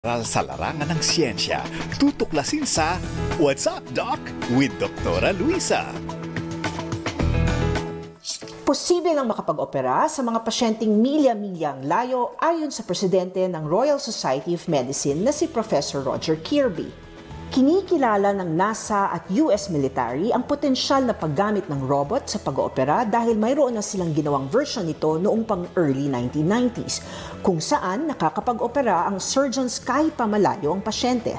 Sa larangan ng siyensya, tutuklasin sa What's Up, Doc? With Dr. Luisa. Posible lang makapag-opera sa mga pasyenteng milya-milyang layo ayon sa presidente ng Royal Society of Medicine na si Professor Roger Kirby. Kinikilala ng NASA at US military ang potensyal na paggamit ng robot sa pag-oopera dahil mayroon na silang ginawang version nito noong pang-early 1990s, kung saan nakakapag-opera ang surgeons kahit pa malayo ang pasyente.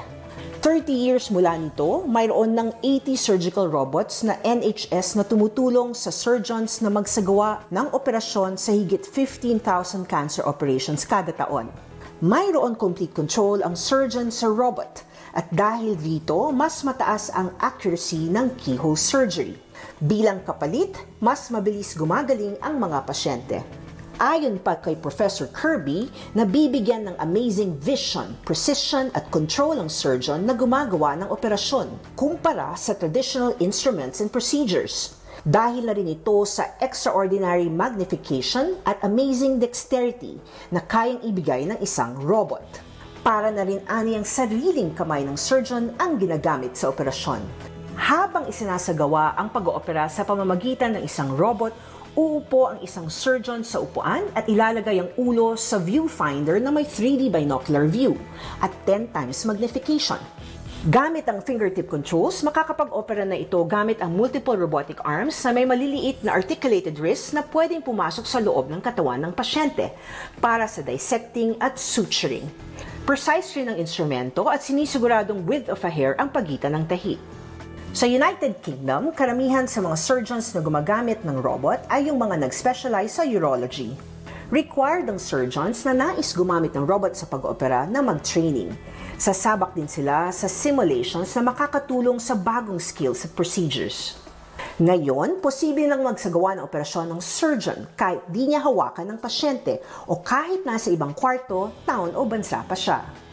30 years mula nito, mayroon ng 80 surgical robots na NHS na tumutulong sa surgeons na magsagawa ng operasyon sa higit 15,000 cancer operations kada taon. Mayroon complete control ang surgeon sa robot. At dahil dito, mas mataas ang accuracy ng keyhole surgery. Bilang kapalit, mas mabilis gumagaling ang mga pasyente. Ayon pa kay Professor Kirby, nabibigyan ng amazing vision, precision at control ang surgeon na gumagawa ng operasyon kumpara sa traditional instruments and procedures. Dahil na rin ito sa extraordinary magnification at amazing dexterity na kayang ibigay ng isang robot. Para na rin ang sariling kamay ng surgeon ang ginagamit sa operasyon. Habang isinasagawa ang pag-oopera sa pamamagitan ng isang robot, uupo ang isang surgeon sa upuan at ilalagay ang ulo sa viewfinder na may 3D binocular view at 10 times magnification. Gamit ang fingertip controls, makakapag-opera na ito gamit ang multiple robotic arms na may maliliit na articulated wrists na pwedeng pumasok sa loob ng katawan ng pasyente para sa dissecting at suturing. Precise rin ang instrumento at sinisiguradong width of a hair ang pagitan ng tahi. Sa United Kingdom, karamihan sa mga surgeons na gumagamit ng robot ay yung mga nag-specialize sa urology. Required ang surgeons na nais gumamit ng robot sa pag-opera na mag-training. Sasabak din sila sa simulations na makakatulong sa bagong skills at procedures. Ngayon, posible lang magsagawa ng operasyon ng surgeon kahit di niya hawakan ng pasyente o kahit nasa ibang kwarto, town o bansa pa siya.